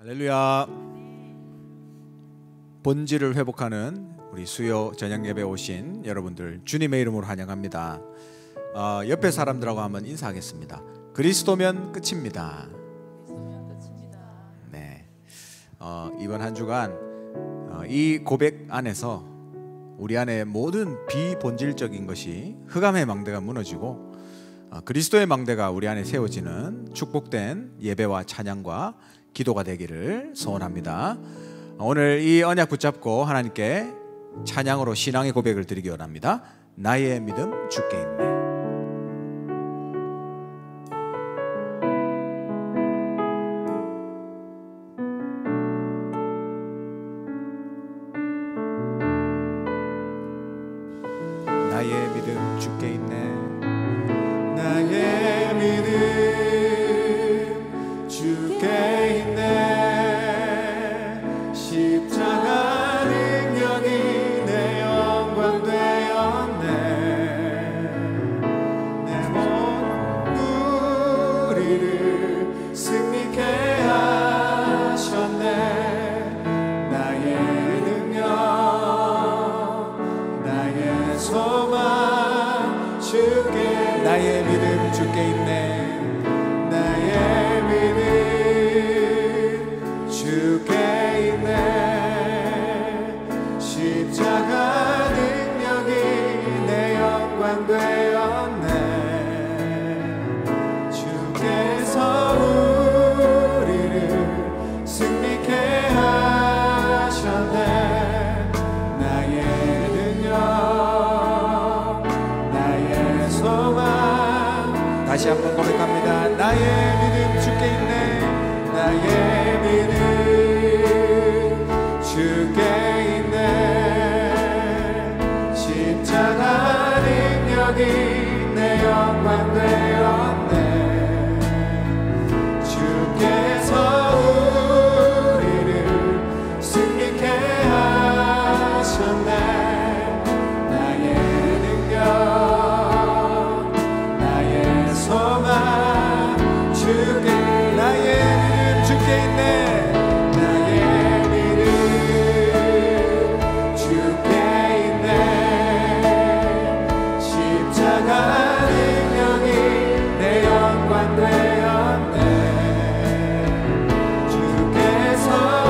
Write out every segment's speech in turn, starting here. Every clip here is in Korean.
할렐루야. 본질을 회복하는 우리 수요 저녁 예배 오신 여러분들 주님의 이름으로 환영합니다. 옆에 사람들하고 한번 인사하겠습니다. 그리스도면 끝입니다. 네. 이번 한 주간 이 고백 안에서 우리 안에 모든 비본질적인 것이 흑암의 망대가 무너지고 그리스도의 망대가 우리 안에 세워지는 축복된 예배와 찬양과 기도가 되기를 소원합니다. 오늘 이 언약 붙잡고 하나님께 찬양으로 신앙의 고백을 드리기 원합니다. 나의 믿음 주께 있네. 나의 믿음 주께 있네. 나의 믿음 주께 있네. 십자가 능력이 내 영광 되었네. 내 모든 무리를 승리케 하셨네. 나의 능력 나의 소망 주께. 나의 믿음 주께 있네. 나의 믿음 주께 있네. 십자가 능력이 내 영광 되었네. 주께서 우리를 승리케 하셨네. 나의 능력 나의 소망. 다시 한번 고백합니다. 나의 믿음 주께 있네. 나의 믿음 주께 있네. 십자가 능력이 내 영광 되었네. 주께서 우리를 승리케 하셨네. 나의 능력 나의 소망 주께. 나의 믿음 주께 있네. 나의 믿음 주께 있네. 십자가 능력이 내 영광 되었네. 주께서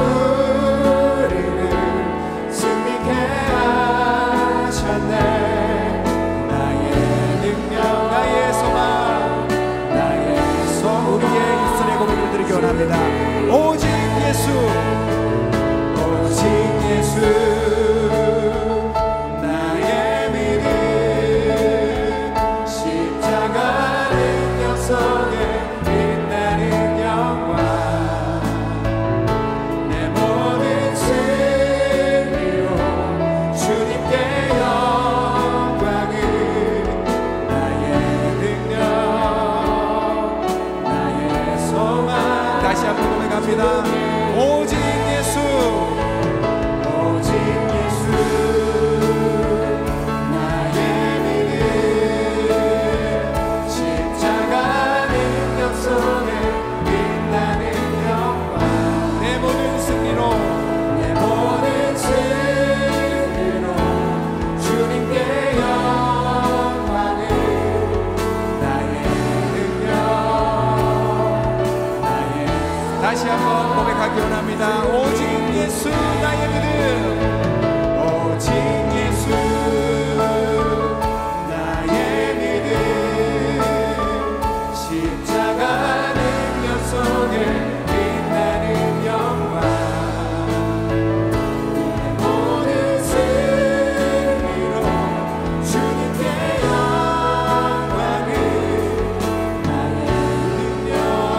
우리를 승리케 하셨네. 나의 능력 나의 소망 나의 우리의 입술의 고백을 드리기 원합니다. 오직 예수. 오직 예수. 나의 믿음 십자가 능력 속에 빛나는 영광. 내 모든 승리로 주님께 영광을. 나의 능력 나의 소망. 다시 한번 고백합니다. 오직 예수. 오직 예수. 나의 믿음 십자가 능력 속에 빛나는 영광. 내 모든 승리로 내 모든 승리로 주님께 영광을. 나의 능력 나의 다시 한번 고백하기 원합니다. 오직 예수. 나의 믿음. 오직 예수. 나의 믿음 십자가 능력 속에 빛나는 영광. 내 모든 승리로 주님께 영광을. 나의 능력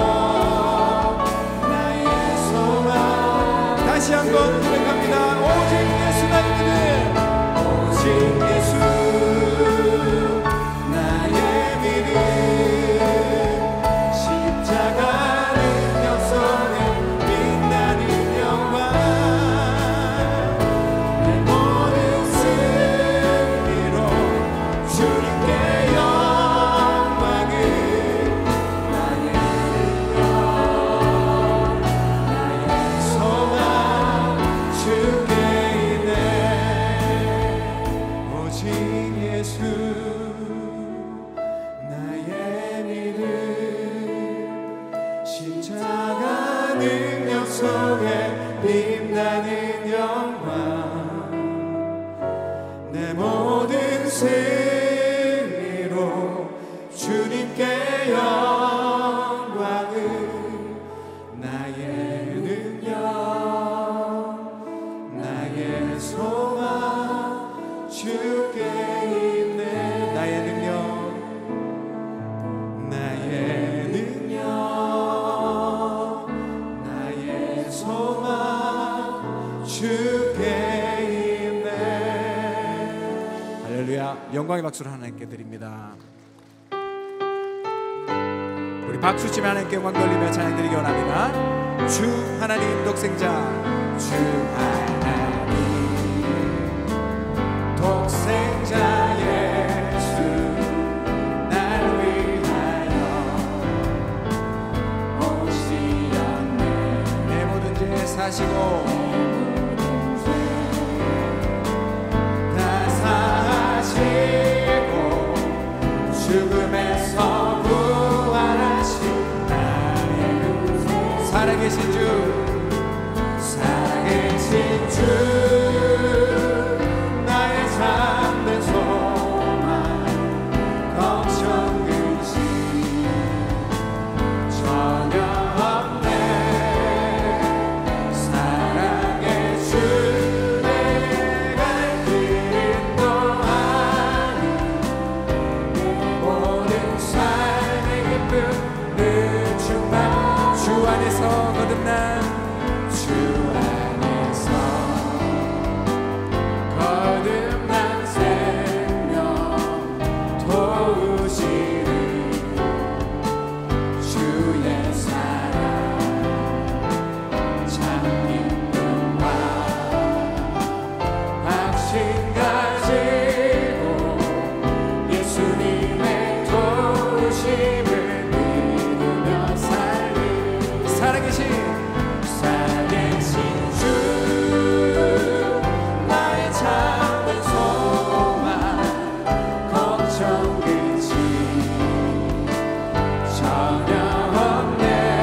나의 소망. 다시 한번 고백합니다. 오직 예수. 나의 믿음. 오직 예수. 나의 믿음 십자가 능력 속에 빛나는 영광. 내 모든 승리로 주님께 영광을. 나의 능력 나의 능력 속에 빛나는 영광 내 모든 승리로 주님께 영광을 나의 능력 나의 소망 주께 있네 나의 능력 나의 능력 나의 소망 주께 있네 할렐루야 영광의 박수를 하나님께 드립니다. 우리 박수치며 하나님께 영광 돌리며 찬양드리기 원합니다. 주 하나님 독생자 주 하나님 독생자 예수 날 위하여 오시었네 내 모든 죄 사시고 다 사시고 죽음에서 살아계신 주 살아계신 주 나의 참된 소망 걱정 근심 전혀 없네 사랑의 주 내가 길도 아니 모든 삶의 기쁨 늘 충만 주 안에서 거듭난 주 안에서 거듭난 생명 도우시리 주의 사랑 참 기쁨과 확신 가지고 예수님의 도우심을 믿으며 살아계신 주 나의 참된 소망 걱정 근심 전혀 없네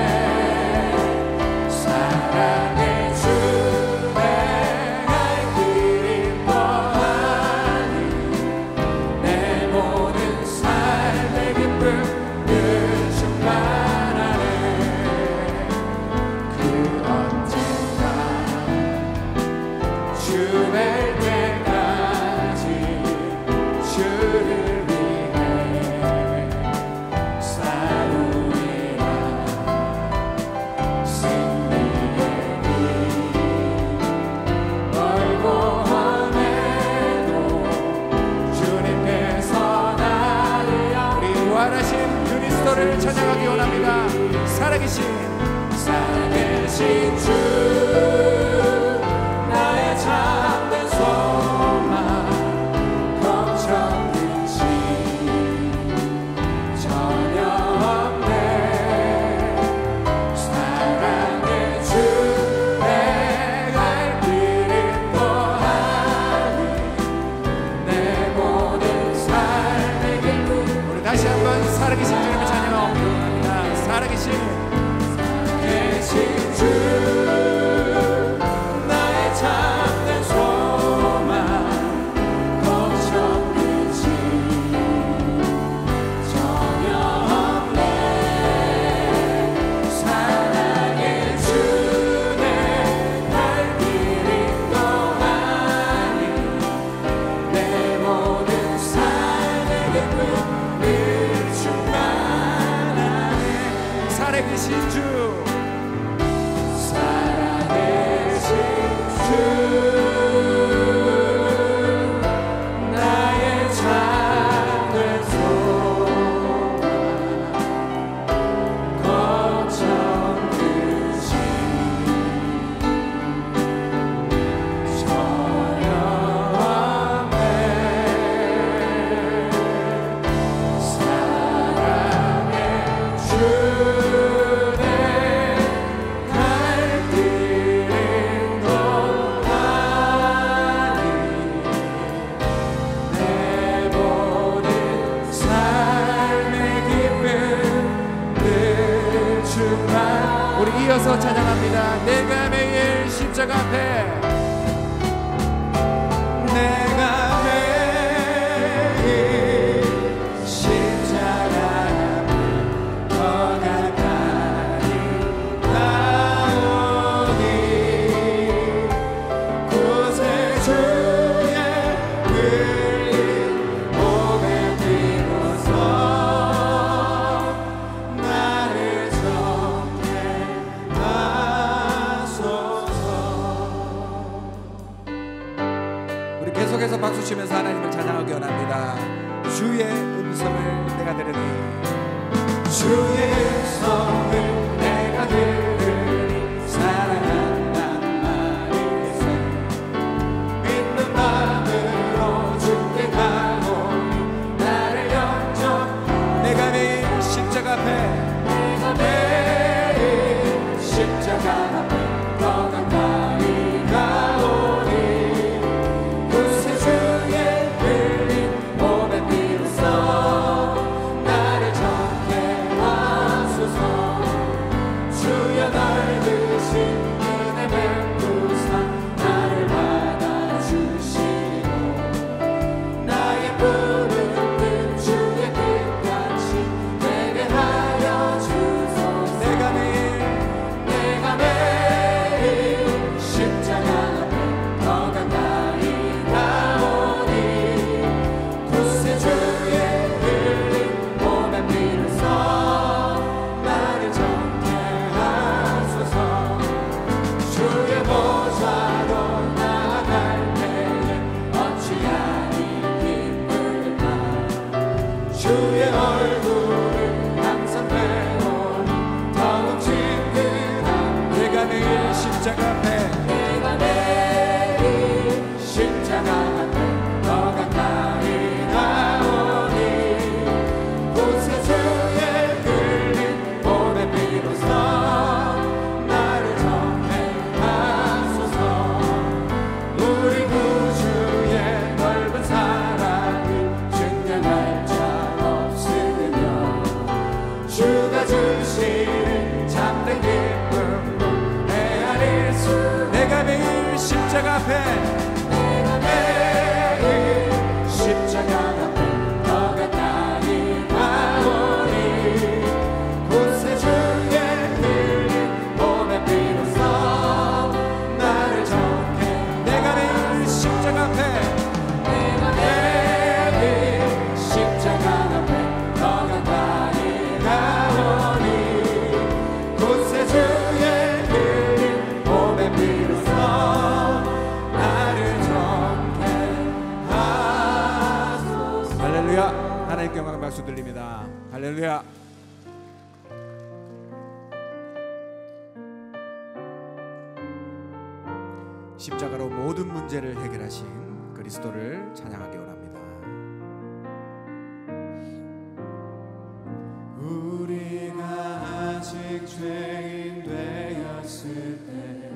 사랑의 주 내가 길이 뻔하니 내 모든 삶의 기쁨 늘 충만하네 주뵐 때까지 주를 위해 싸우리라 승리의 길 멀고 험해도 주님께서 나를 우리 부활하신 그리스도를 찬양하기 원합니다. 살아계신 주 나의 참된 소망 걱정 근심 전혀 없네 사랑의 주 내가 길을 또하니 내 모든 삶의 기쁨 우리 다시 한번 살아계신 주님을 찬양하옵니다. 살아계신 주 시작. 내가 매일 십자가 앞에 내가 매일 십자가 앞에 더 가까이 가오니 곳에 주의 흘린 몸에 비로소 나를 정죄하소서. 우리 계속해서 박수 치면서 하나님을 찬양하기 원합니다. 주의 음성을 내가 들으니 주의 음성을 내가 들으니 사랑한단 말이세. 믿는 마음으로 주께 가오니 나를 영접하라. 내가 매일 십자가 앞에 내가 매일 십자가 앞에 더 가까이 가오니 곳에 주의 흘린 몸에 비로소 나를 정죄하소서. 주여 넓으신 은혜 베푸사 나를 받아주시고 나의 푸른 뜻 주의 뜻같이 되게 하여 주소서. 내가 매일 십자가 앞에 더 가까이 가오니 곳에 주의 흘린 몸에 비로소 나를 정죄하소서. 주의 보좌로 나아갈 때에 어찌하니 기쁠까. 주의 얼굴을 항상 배우니 더욱 친근함. 내가 매일 십자가 앞에 내가 매일 십자가 앞에 더 가까이 가오니 곳에 주의 흘린 몸에 비로소 나를 정죄하소서. 우리 구주의 넓은 사랑을 증명할 자 없으며 주가 주시는 참된 기쁨으로 헤아릴 수. 내가 매일 십자가 앞에 내가 매일 십자가 앞에 더 가까이 가오니 곳에 주의 흘린 몸에 비로소 나를 정죄. 내가 매일 십자가 앞에 내가 매일 십자가 앞에 더 가까이 가오니 곳에 주의 흘린 몸에 비로소 나를 정죄하소서. 할렐루야. 하나님께 영광 박수 드립니다. 할렐루야. 십자가로 모든 문제를 해결하신 그리스도를 찬양하기 원합니다. 우리가 아직 죄인 되었을 때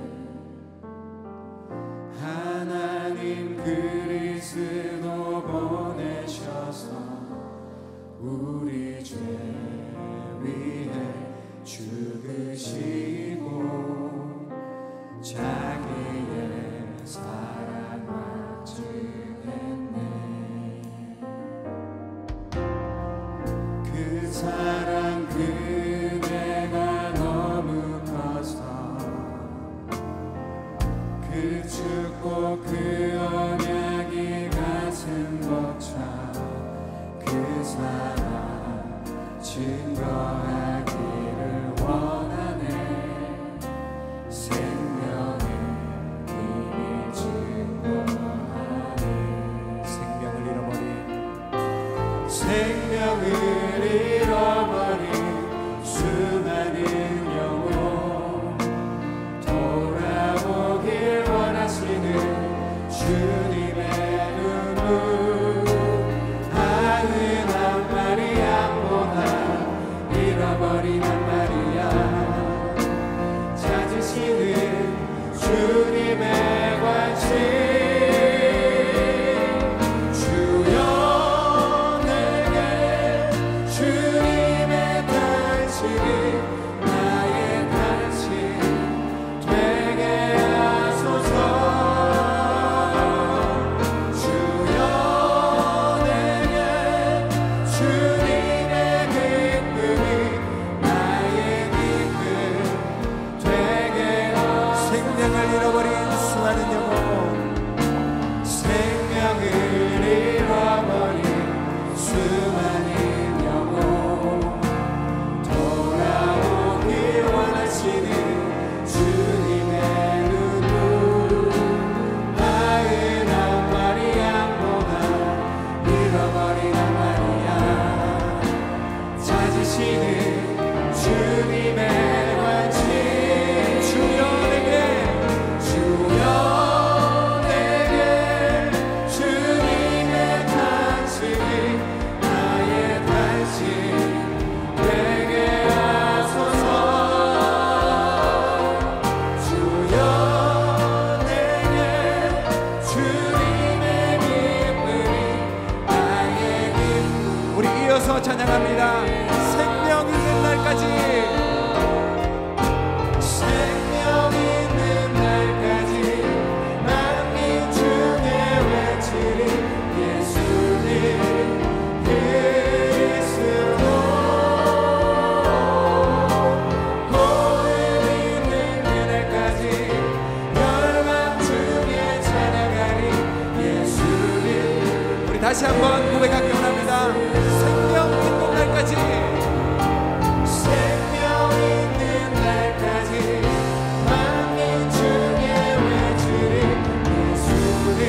하나님 그리스도 보내셔서 우리 죄 위해 죽으시고 자기의 사랑을 증했네. 그 사랑 그대가 너무 커서 그 축복 그 언약이 가슴 벅차 그 사랑 증거하기를 원하네. 생명의 힘이 증거하네. 생명을 잃어버린 수많은 영혼 돌아오길 원하시는 주님의 눈물. 아흔 한 마리 양보다 잃어버린 한 마리야 찾으시는 주님의 관심. 생명을 잃어버린 수많은 영혼, 생명을 잃어버린 수많은 영혼, 돌아오기 원하시는 주님의 누구, 나의 한 마리 양보다 잃어버린 한 마리 양 찾으시는 주님의 관심, 주여 내게 주님의 관심이 나의 관심 되게 하소서. 주여 내게 주님의 기쁨이 나의 기쁨. 우리 이어서 찬양합니다. 생명 있는 날까지, 생명 있는 날까지 만민 중에 외치리 예수님 그리스도. 호흡 있는 그날까지 멸망 중에 찬양하리 예수님. 우리 다시 한번 고백하기 원합니다. 생명 있는 날까지, 생명 있는 날까지 만민 중에 외치리 예수님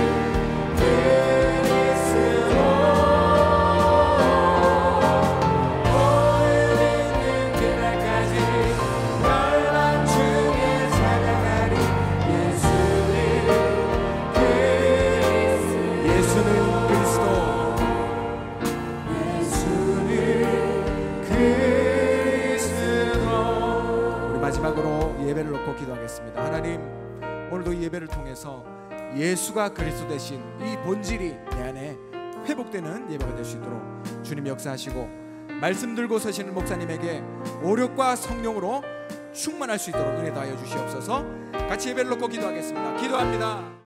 그리스도. 호흡 있는 그날까지 멸망 중에 찬양하리 예수님 그리스도. 예수는 그리스도. 예수는 그리스도. 우리 마지막으로 예배를 놓고 기도하겠습니다. 하나님, 오늘도 이 예배를 통해서 예수가 그리스도 되신 이 본질이 내 안에 회복되는 예배가 될 수 있도록 주님 역사하시고, 말씀 들고 서시는 목사님에게 오력과 성령으로 충만할 수 있도록 은혜 다하여 주시옵소서. 같이 예배를 놓고 기도하겠습니다. 기도합니다.